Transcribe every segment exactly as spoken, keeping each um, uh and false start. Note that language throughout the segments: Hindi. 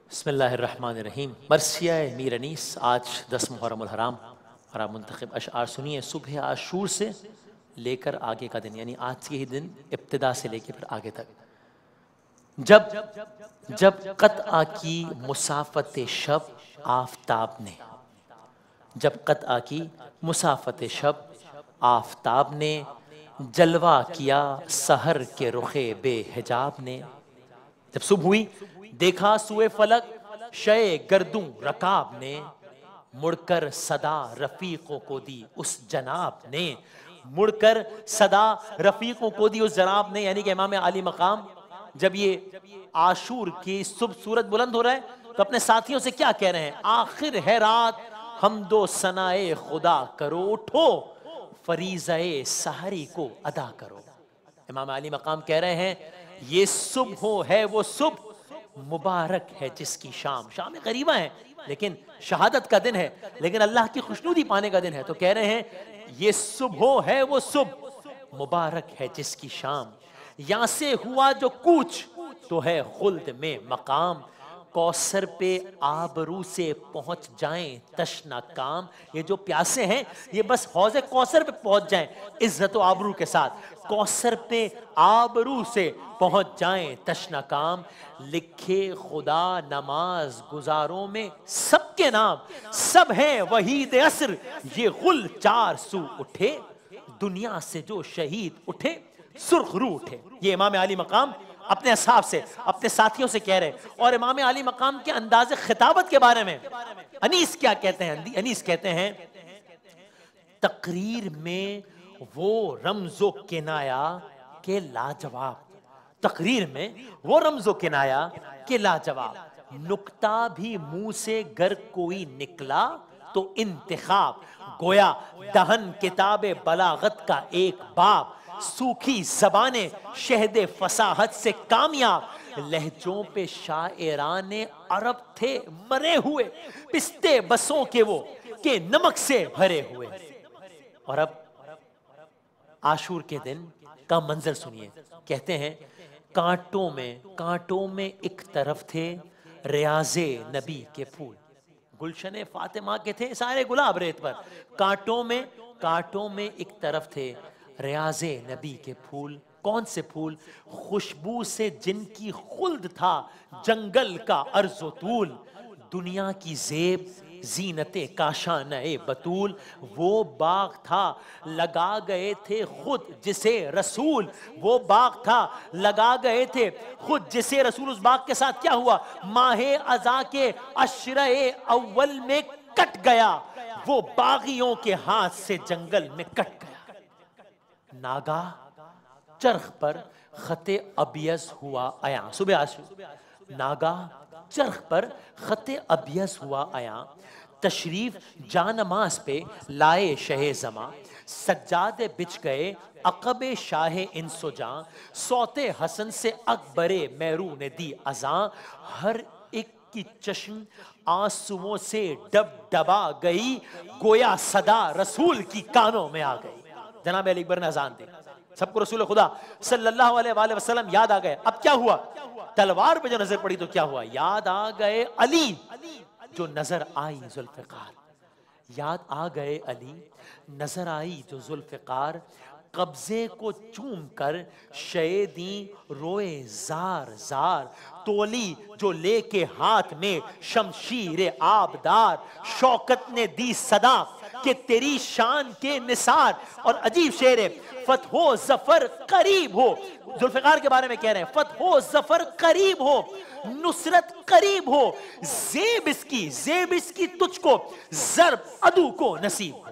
बिस्मिल्लाहिर्रहमानिर्रहीम। मरसिया मीर अनीस। आज दस मुहर्रमुल हराम और आप मुंतखब अशआर सुनिए। सुबह आशूर से लेकर आगे का दिन, यानी आज के ही दिन इब्तिदा से लेकर फिर आगे तक। जब जब क़त्आ की मुसाफत शब आफताब ने, जब क़त्आ की मुसाफत शब आफताब ने, जलवा किया सहर के रुखे बेहिजाब ने। जब सुबह हुई देखा सुए फलक शय गर्दूं रकाब ने, मुड़कर सदा रफीकों को दी उस जनाब ने, मुड़कर सदा रफीकों को दी उस जनाब ने। यानी कि इमाम आली मकाम जब ये आशूर की सुबह सूरज बुलंद हो रहा है तो अपने साथियों से क्या कह रहे हैं? आखिर है रात हमदो सनाए खुदा करो, उठो फरीज़ाए सहरी को अदा करो। इमाम आली मकाम कह रहे हैं ये सुबह है वो सुबह मुबारक है जिसकी शाम, शाम गरीबा है लेकिन शहादत का दिन है, लेकिन अल्लाह की खुशनुदी पाने का दिन है। तो कह रहे हैं ये सुबह है वो सुबह मुबारक है जिसकी शाम, यहां से हुआ जो कूच तो है खुल्द में मकाम, कौसर पे आबरू से पहुंच जाएं तशना काम। ये जो प्यासे हैं ये बस हौज़े कौसर पे पहुंच जाएं इज्जत व आबरू के साथ, कौसर पे आबरू से पहुंच जाएं तशना काम। लिखे खुदा नमाज गुजारों में सबके नाम, सब हैं वहीद असर ये गुल चार सू उठे, दुनिया से जो शहीद उठे सुर्खरू उठे। ये इमाम आली मकाम अपने असहाब से, अपने साथियों से कह रहे हैं। और इमाम आली मकाम के अंदाज़े खिताबत के बारे में अनीस क्या कहते हैं? अनीस कहते हैं तकरीर में वो रमजो किनाया के लाजवाब, तकरीर में वो रमजो किनाया के लाजवाब, नुक्ता भी मुंह से गर कोई निकला तो इंतखाब, गोया दहन किताबे बलागत का एक बाब, सूखी जबाने शहदे फसाहत से कामयाब, लहजों पे शायराने अरब थे मरे हुए, पिस्ते बसों के वो के नमक से भरे हुए। और अब आशूर के दिन का मंजर सुनिए। कहते हैं कांटों में कांटों में एक तरफ थे रियाजे नबी के फूल, गुलशने फातिमा के थे सारे गुलाब रेत पर, कांटों में कांटों में एक तरफ थे रियाजे नबी के फूल। कौन से फूल? खुशबू से जिनकी खुल्द था जंगल का अर्जो तूल, दुनिया की जेब जीनते काशाने बतूल, वो बाग था लगा गए थे खुद जिसे रसूल, वो बाग था लगा गए थे खुद जिसे रसूल। उस बाग के साथ क्या हुआ? माहे अज़ा के अशरे अव्वल में कट गया, वो बागियों के हाथ से जंगल में कट गया। नागा चरख पर खते अबियस हुआ आया, सुबह आशूर, नागा चरख पर खते अबियस हुआ आया, तशरीफ जानमाज पे लाए शहे जमा, सज्जादे बिछ गए अकबे शाहे इंसुजा, सौते हसन से अकबरे मैरू ने दी अजा, हर एक की चश्म आंसुओं से डब डबा गई, गोया सदा रसूल की कानों में आ गई। जनाब अली अकबर ने अजान दी, सबको रसूल खुदा सल्लल्लाहु अलैहि वसल्लम याद आ गए। अब क्या हुआ? तलवार पे जो नजर पड़ी तो क्या हुआ? याद आ गए अली जो नजर आई जुल्फिकार, याद आ गए अली नजर आई जो जुल्फिकार, कब्जे को चूम कर शयदी रोए जार जार, तोली जो लेके हाथ में शमशीर आबदार, शौकत ने दी सदा कि तेरी शान के निसार। और अजीब शेर है, फतहो जफर करीब हो, जुल्फिकार के बारे में कह रहे हैं फतहो जफर करीब हो, नुसरत करीब हो, जेब इसकी जेब इसकी तुझको, जर्ब अदू को नसीब हो।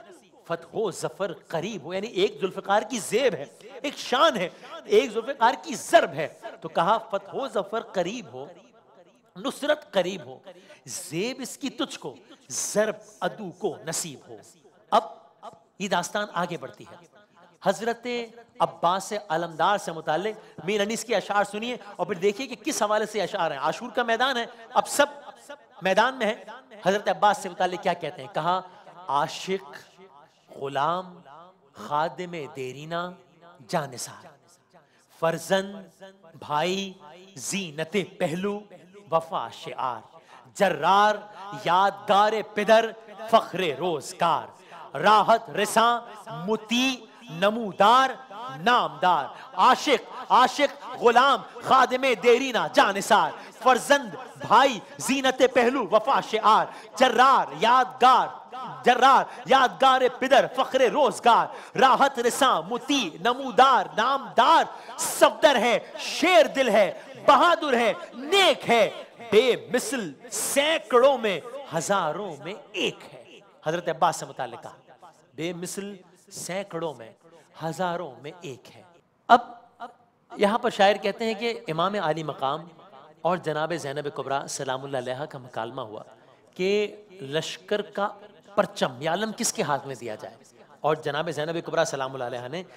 फतहो जफर करीब हो यानी एक जुल्फिकार की जेब है, एक शान है, एक जुल्फिकार की जर्ब है। तो कहा फतहो जफर करीब हो, नुसरत करीब हो, जेब इसकी तुझको, जर्ब अदू को नसीब हो। अब ये दास्तान आगे बढ़ती है। हजरत अब्बास अलमदार से मुताल्लिक मीर अनीस के अशार सुनिए और फिर देखिए कि किस हवाले से अशार हैं। आशूर का मैदान है, अब सब मैदान में है। हजरत अब्बास से मुताल्लिक क्या कहते हैं? कहा आशिक गुलाम खादिम देरीना जानिसार, फर्जंद भाई जीनते पहलू वफा शिआर, जर्रार यादगार पिदर फख्रे रोजगार, राहत रिसा मुती नमूदार नामदार, आशिक आशिक गुलाम खादिमे देरीना जानिसार, फर्जंद भाई जीनते पहलू वफा शिआर, जर्रार यादगार जर्रार यादगार पिदर फख्रे रोजगार, राहत रिसा मुती नमूदार नामदार, सफदर है शेर दिल है बहादुर है नेक है, बेमिसल सैकड़ों में हजारों में एक है। हजरत अब्बास से मुताल्लिक कहा, बेमिसल सैकड़ों में हजारों में एक है। अब यहां पर शायर कहते हैं कि इमाम आली मकाम और जनाब ज़ैनब कुबरा सलामुल्लाह अलैहा का मुकालमा हुआ कि लश्कर का परचम या आलम किसके हाथ में दिया जाए, और जनाब ज़ैनब कुबरा सलामुल्लाह अलैहा ने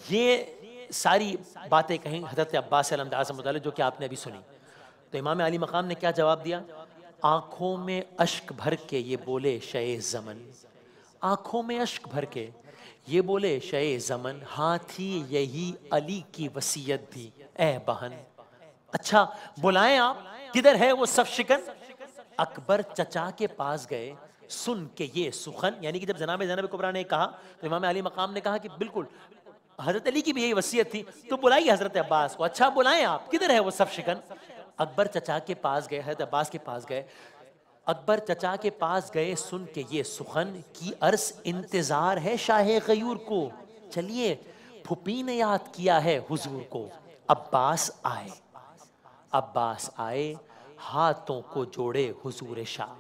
ये सारी बातें कहीं हजरत अब्बास अलमदार से मुताल्लिक जो कि आपने अभी सुनी। तो इमाम आली मकाम ने क्या जवाब दिया? आंखों में अश्क भर के ये बोले शए ज़मन, आंखों में अश्क भर के ये बोले शए ज़मन, हाथी यही अली की वसीयत दी ए बहन। अच्छा बुलाएं आप, किधर है वो सब शिकन? अकबर चचा के पास गए सुन के ये सुखन, यानी कि जब जनाब ज़ैनब कुबरा ने कहा तो इमाम अली मकाम ने कहा कि बिल्कुल हजरत अली की भी यही वसीयत थी, तो बुलाइए हजरत अब्बास को। अच्छा बुलाएं आप, किधर है वो सब शिकन? अकबर चचा के पास गए, हजरत अब्बास के पास गए। अकबर चचा के पास गए सुन के ये सुखन की अर्स इंतजार है शाह गयूर को, चलिए फुपी ने याद किया है हुजूर को। अब्बास आए, अब्बास आए हाथों को जोड़े हुजूर शाह,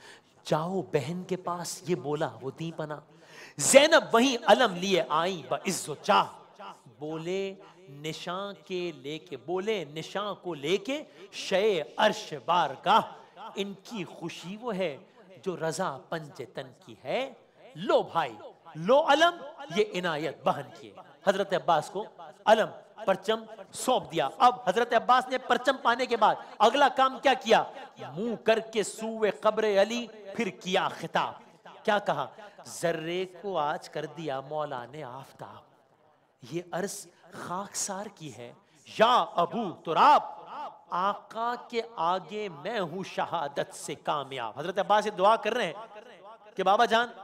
जाओ बहन के पास ये बोला वो दी पना, ज़ैनब वहीं अलम लिए आई ब इज्जो चाह, बोले निशां के लेके बोले निशां को लेके शे अर्श बारगाह, इनकी खुशी वो है जो रजा पंजे तन की है, लो भाई लो अलम ये इनायत बहन की। हजरत अब्बास को अलम परचम सौंप दिया। अब हजरत अब्बास ने परचम पाने के बाद अगला काम क्या किया? मुंह करके सूए कब्र अली फिर किया खिताब। क्या कहा? जर्रे को आज कर दिया मौला ने आफताब, ये अर्ज खाकसार की है या अबू तुराब, आका के आगे मैं हूं शहादत से कामयाब। हजरत अब्बास ये दुआ कर रहे हैं कि बाबा जान,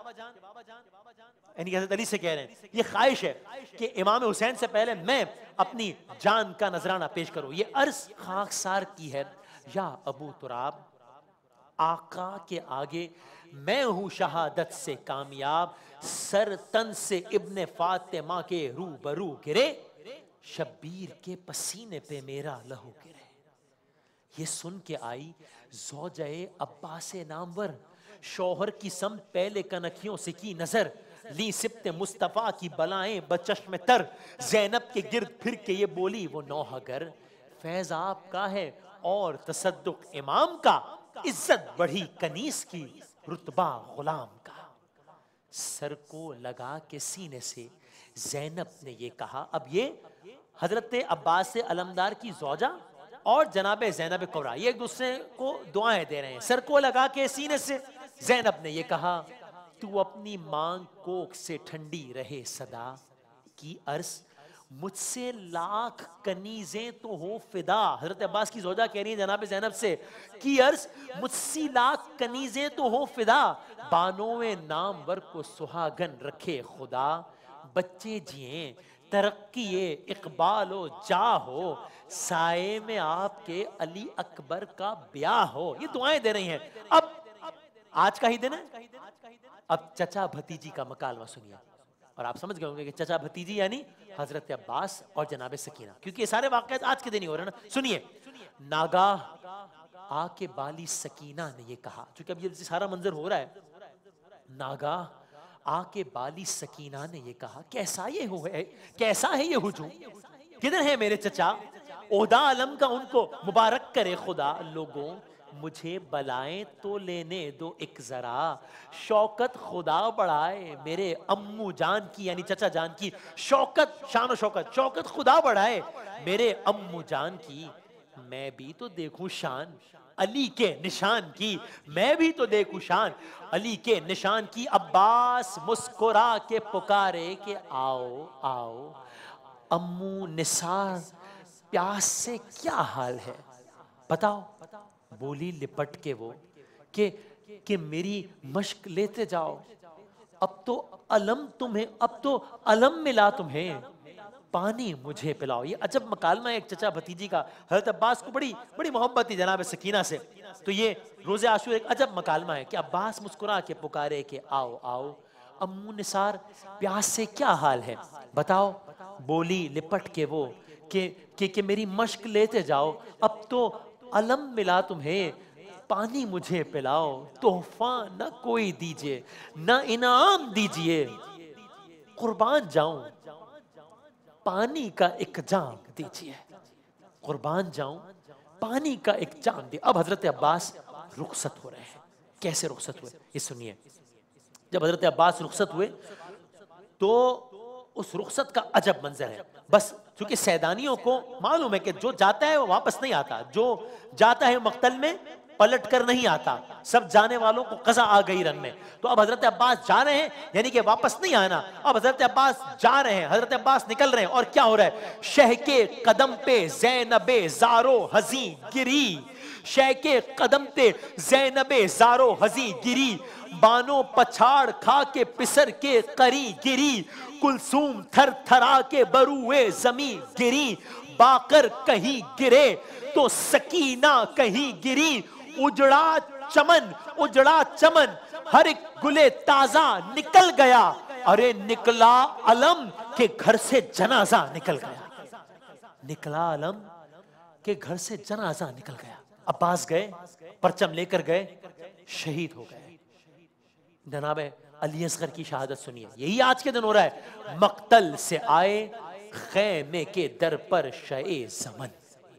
यानी हजरत अली से कह रहे हैं ये ख्वाहिश है कि इमाम हुसैन से पहले मैं अपनी जान का नजराना पेश करूं। ये अर्ज खाकसार की है या अबू तुराब, आका के आगे मैं हूं शहादत से कामयाब, सर तन से इब्ने फातिमा के रूबरू गिरे, शब्बीर के पसीने पे मेरा लहू गिरे। ये सुन के आई ज़ौजाए अब्बास नामवर, शौहर की सम पहले कनखियों से की नजर, ली सिब्ते मुस्तफा की बलाएं बचश्म तर, ज़ैनब के गिर्द फिर के ये बोली वो नौहगर, फैज आपका है और तसद्दुक इमाम का, इज्जत बढ़ी कनीस की रुतबा गुलाम का। सर को लगा के सीने से ज़ैनब ने ये कहा। अब ये हजरत अब्बास से अलमदार की ज़ौजा और जनाब ज़ैनब कुबरा ये एक दूसरे को दुआएं दे रहे हैं। सर को लगा के सीने से ज़ैनब ने ये कहा, तू अपनी मांग कोख से ठंडी रहे सदा, की अर्ज मुझसे लाख कनीजें तो हो फिदा। हजरत अब्बास की ज़ौजा कह रही है जनाब ज़ैनब से, की अर्ज मुझसे लाख कनीजें तो हो फिदा, बानों नामवर को सुहागन रखे खुदा, बच्चे जिए तरक्की इकबाल हो जा हो, साए में आपके अली अकबर का ब्याह हो। ये दुआएं दे रही हैं। अब आज का ही दिन है। अब चचा भतीजी का मकालमा सुनिए, और आप समझ गए होंगे कि चचा भतीजी यानी हजरत अब्बास और जनाब सकीना, क्योंकि ये सारे वाक़यात आज के दिन ही हो रहे हैं ना। सुनिए, नागाह आके बाली सकीना ने ये कहा, क्योंकि अब ये सारा मंजर हो रहा है, नागाह आके बाली सकीना ने ये कहा, कैसा ये हो है, कैसा है ये हुजूम, किधर है मेरे चचा, ओहदा आलम का उनको मुबारक करे खुदा, लोगों मुझे बलाएं तो लेने दो एक जरा, शौकत खुदा बढ़ाए मेरे अम्मू जान की, यानी चचा जान की शौकत, शान शौकत, शौकत खुदा बढ़ाए मेरे अम्मू जान की, मैं भी तो देखूं शान अली के निशान की, मैं भी तो देखूं शान अली के निशान की। अब्बास मुस्कुरा के पुकारे के आओ आओ, अम्मू निसार प्यास से क्या हाल है बताओ, बोली लिपट के वो कि कि मेरी मश्क लेते जाओ, अब तो अलम तुम्हें, अब तो अलम मिला तुम्हें, पानी मुझे पिलाओ। ये अजब मकालमा है एक चचा भतीजी का। हजरत अब्बास को बड़ी बड़ी मोहब्बत थी जनाब सकीना से, तो ये रोजे आशूर एक अजब मकालमा है कि अब्बास मुस्कुरा के पुकारे कि आओ आओ अम्मू निसार, प्यास से क्या हाल है बताओ। बोली लिपट के वो कि कि, कि मेरी मश्क लेते जाओ, अब तो अलम मिला तुम्हें, पानी मुझे पिलाओ। तोहफा न कोई दीजिए, न इनाम दीजिए, कुर्बान जाऊं पानी का एक जाम दीजिए, कुर्बान जाऊं पानी का एक जाम दे। अब हजरत अब्बास रुखसत हो रहे हैं। कैसे रुखसत हुए ये सुनिए। जब हजरत अब्बास रुखसत हुए तो उस रुखसत का अजब मंजर है। बस क्योंकि सैदानियों को मालूम है कि जो जाता है वो वापस नहीं आता, जो जाता है मक्तल में पलट कर नहीं आता, सब जाने वालों को कज़ा आ गई रन में। तो अब हजरत अब्बास जा रहे हैं, यानी कि वापस नहीं आना। अब हजरत अब्बास जा रहे हैं, हजरत अब्बास निकल रहे हैं, और क्या हो रहा है, शह के कदम पे ज़ैनबे ज़ारो हज़ी गिरी, शह के कदम पे ज़ैनबे ज़ारो हज़ी गिरी, बानो पछाड़ खा के पिसर के करी गिरी, कुलसूम थर थरा के बरुए जमी गिरी, बाकर कहीं गिरे तो सकीना कहीं गिरी, उजड़ा चमन उजड़ा चमन हर एक गुले ताजा निकल गया, अरे निकला अलम के घर से जनाजा निकल गया, निकला अलम के घर से जनाजा निकल गया। अब्बास गए, परचम लेकर गए, शहीद हो गए। जनाब अली असगर की शहादत सुनिए। यही आज के दिन हो रहा है। मक्तल से आए खैमे के दर पर शए ज़मन,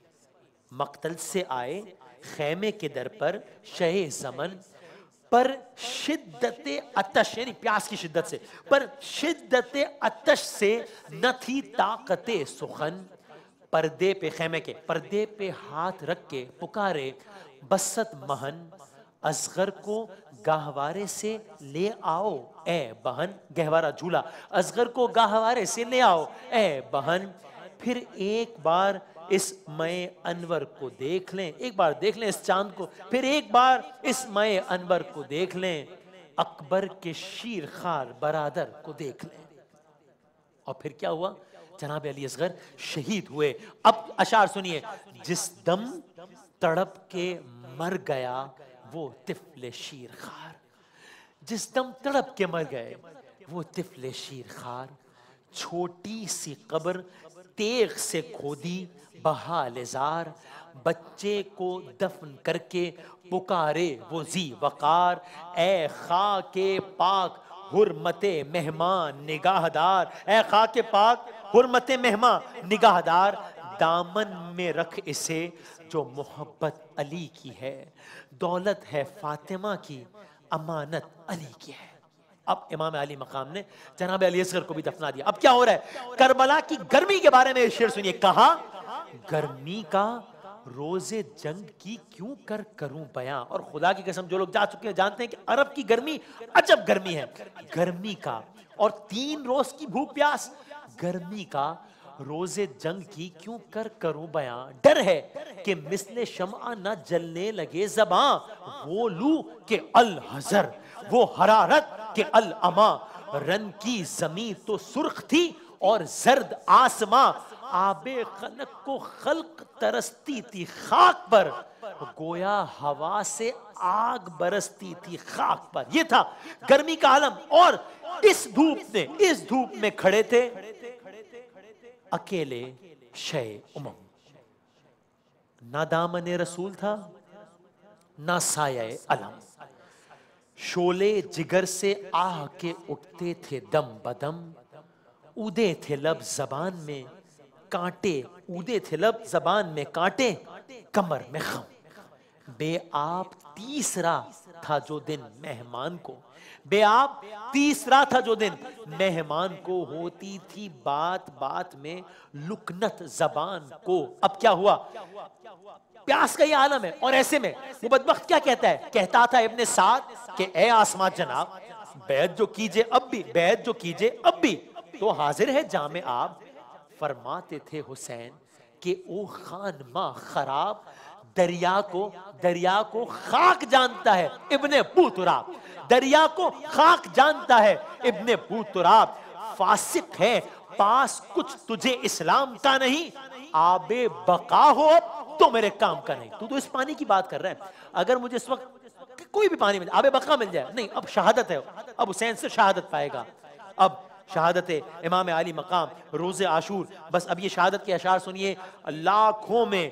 मक्तल से आए खैमे के दर पर शए ज़मन, पर शिद्दते अतश यानी प्यास की शिद्दत से, पर शिद्दते अतश से न थी ताकते सुखन, पर्दे पे, खैमे के पर्दे पे हाथ रख के पुकारे बसत महन, असगर को गहवारे से ले आओ ए बहन, गहवारा झूला, असगर को गहवारे से ले आओ ए बहन, फिर एक बार इस मय अनवर को देख लें, एक बार देख लें इस चांद को, फिर एक बार इस मय अनवर को देख लें, अकबर के शीर खार बरादर को देख लें। और फिर क्या हुआ, जनाब अली असगर शहीद हुए। अब अशार सुनिए। जिस दम तड़प के मर गया वो तिफले शीर खार, जिस दम तड़प के मर गए वो तिफले शीर खार, छोटी सी कब्र तेग से खोदी बहालेजार, बच्चे को दफन करके पुकारे वो जी वकार, ए खा के पाक हुर्मते मेहमान निगाहदार, ए खा के पाक हुर्मते मेहमान निगाहदार, दामन में रख इसे जो मोहब्बत अली की है, दौलत है फातिमा की, अमानत अली की है। अब इमाम अली मकाम ने जनाब अली असगर को भी दफना दिया। अब क्या हो रहा है, करबला की गर्मी के बारे में शेर सुनिए। कहा, गर्मी का रोजे जंग की क्यों कर करूं बयां। और खुदा की कसम जो लोग जा चुके हैं जानते हैं कि अरब की गर्मी अजब गर्मी है। गर्मी का और तीन रोज की भूख प्यास, गर्मी का रोजे जंग की क्यों कर करूं बयां, डर है कि मिसले शमआ न जलने लगे ज़बां, वो लू के अल हजर वो हरारत के अल अमा, रन की जमी तो सुर्ख थी और जर्द आसमां, आबे खनक को खल्क तरसती थी खाक पर, गोया हवा से आग बरसती थी खाक पर। ये था गर्मी का आलम। और इस धूप में इस धूप में खड़े थे अकेले शय उमम, ना दामने रसूल था ना साये अलम, शोले जिगर से आह के उठते थे दम बदम, उदे थे लब जबान में कांटे, उदे थे लब जबान में कांटे, कमर में खम, बेआब तीसरा था जो दिन मेहमान को, बेआब तीसरा था जो दिन मेहमान को, होती थी बात बात में लुकनत जबान को। अब क्या हुआ, प्यास का ये आलम है। और ऐसे में वो बदबख्त क्या कहता है, कहता था इब्ने साद कि ए आसमां जनाब, बैत जो कीजिए अब भी, बैत जो कीजिए अब भी तो हाजिर है जामे आप। फरमाते थे हुसैन कि ओ खान मां खराब, दरिया को दरिया को खाक जानता है इब्ने बूतुराब, दरिया को खाक जानता है इब्ने बूतुराब। फासिक है पास कुछ तुझे इस्लाम का नहीं, आबे बका हो तो मेरे काम का नहीं। तू तो इस पानी की बात कर रहा है, अगर मुझे इस वक्त कोई भी पानी मिल, आबे बका मिल जाए, नहीं अब शहादत है, अब हुसैन से शहादत पाएगा। अब शहादत इमाम आली मकाम रोज़े आशूर, बस अब ये शहादत के अशार सुनिए। लाखों में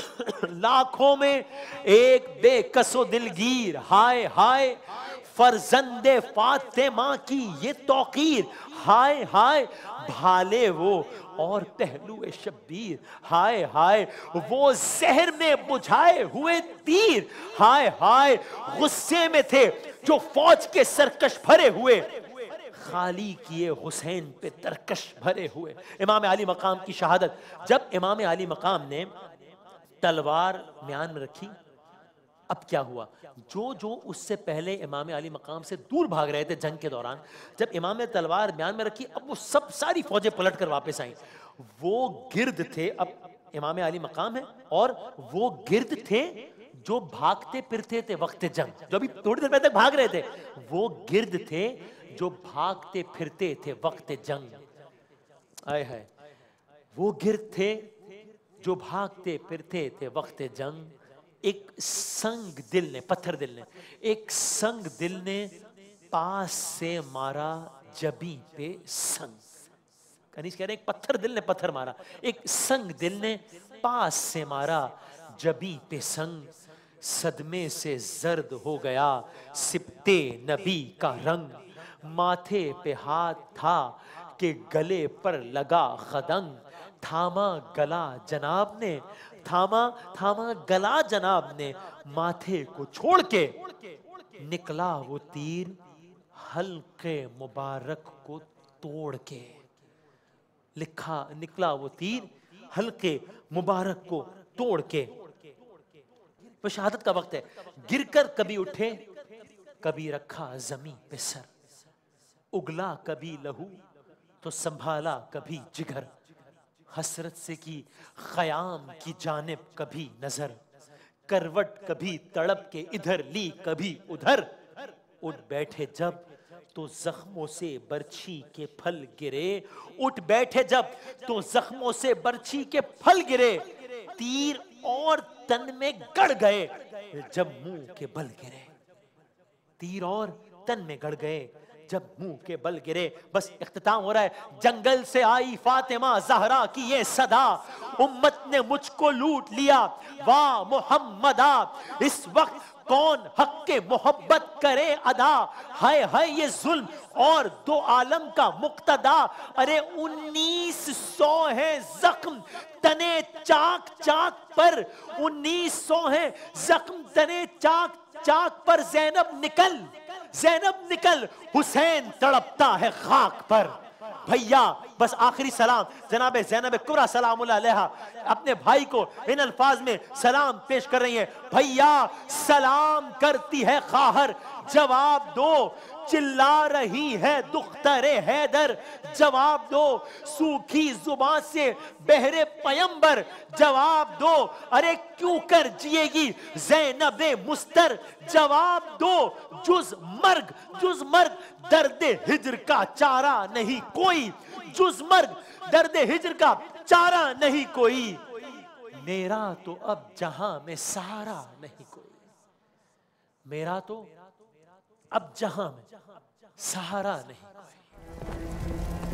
लाखों में एक बेकसो दिलगीर, हाय हाय फरजंदे फातिमा की ये तौकीर, हाय हाय भाले वो और पहलुए शब्बीर, हाय हाय वो जहर में बुझाए हुए तीर, हाय हाय गुस्से में थे जो फौज के सरकश भरे हुए, खाली किए हुसैन पे तरकश भरे हुए। इमाम अली मकाम की शहादत, जब इमाम अली मकाम ने तलवार म्यान में रखी, अब क्या हुआ, जो जो उससे पहले इमाम अली मकाम से दूर भाग रहे थे जंग के दौरान, जब इमाम ने तलवार म्यान में रखी, अब वो सब सारी फौजें पलट कर वापस आई। वो गिर्द थे, अब इमाम अली मकाम है और वो गिर्द थे जो भागते फिरते थे वक्त जंग, जो अभी थोड़ी देर पहले तक भाग रहे थे, वो गिर्द थे जो भागते फिरते थे वक्त जंग। आए है वो गिर्द थे जो भागते फिरते थे वक्त जंग। एक संग दिल ने, पत्थर दिल ने, एक संग दिल ने पास से मारा जबी पे संग। कनीज कह रहे एक पत्थर दिल ने पत्थर मारा, एक संग दिल ने पास से मारा जबी पे संग। सदमे से जर्द हो गया सिप्ते नबी का रंग, माथे पे हाथ था कि गले पर लगा खदंग। थामा गला जनाब ने, थामा थामा गला जनाब ने, माथे को छोड़ के निकला वो तीर हल्के मुबारक को तोड़ के। लिखा निकला वो तीर हल्के मुबारक को तोड़ के। वो शहादत का वक्त है, गिरकर कभी उठे कभी रखा जमीन पे सर, उगला कभी लहू तो संभाला कभी जिगर। हसरत से की ख़याम की जानिब कभी नजर, करवट कभी तड़प के इधर ली कभी उधर। उठ बैठे जब तो जख्मों से बरछी के फल गिरे, उठ बैठे जब तो जख्मों से बरछी के फल गिरे। तीर और तन में गड़ गए जब मुंह के बल गिरे, तीर और तन में गड़ गए जब मुंह के बल गिरे। बस इख्तिताम हो रहा है। जंगल से आई फातिमा जहरा की ये सदा, उम्मत ने मुझको लूट लिया वाह मोहम्मदा। इस वक्त कौन हक के मोहब्बत करे अदा, हाय हाय ये जुल्म और दो आलम का मुक्तदा। अरे उन्नीस सौ है जख्म तने चाक चाक पर, उन्नीस सौ है जख्म तने चाक चाक पर। जैनब निकल जैनब निकल हुसैन तड़पता है खाक पर। भैया बस आखिरी सलाम जनाब ज़ैनब कुबरा सलामुल्लाह अलैहा अपने भाई को इन अल्फाज में सलाम पेश कर रही हैं। भैया सलाम करती है खाहर, जवाब दो चिल्ला रही है दुख्तरे हैदर। जवाब दो सूखी जुबान से बहरे पयंबर, जवाब दो अरे क्यों कर जिएगी ज़ैनबे मुस्तर। जवाब दो जुज मर्ग जुज मर्ग दर्द हिज्र का चारा नहीं कोई, जुज मर्ग दर्द हिज्र का चारा नहीं कोई। मेरा तो अब जहां में सहारा नहीं कोई, मेरा तो अब जहां में सहारा नहीं कोई।